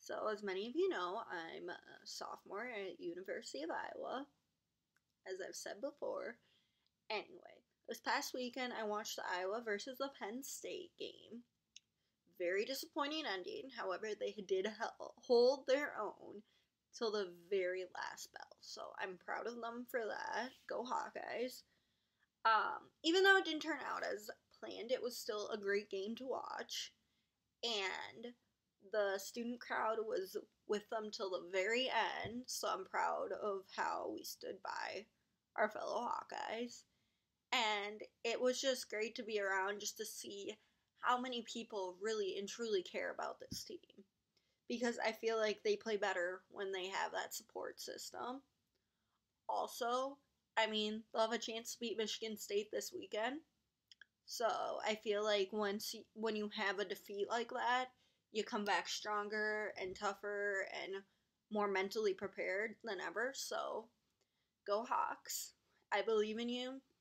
So, as many of you know, I'm a sophomore at University of Iowa, as I've said before. Anyway, this past weekend I watched the Iowa versus the Penn State game. Very disappointing ending. However, they did hold their own till the very last bell. So I'm proud of them for that. Go Hawkeyes. Even though it didn't turn out as planned, it was still a great game to watch. And the student crowd was with them till the very end, so I'm proud of how we stood by our fellow Hawkeyes. And it was just great to be around just to see how many people really and truly care about this team. Because I feel like they play better when they have that support system. Also, I mean, they'll have a chance to beat Michigan State this weekend. So I feel like when you have a defeat like that, you come back stronger and tougher and more mentally prepared than ever. So go Hawks. I believe in you.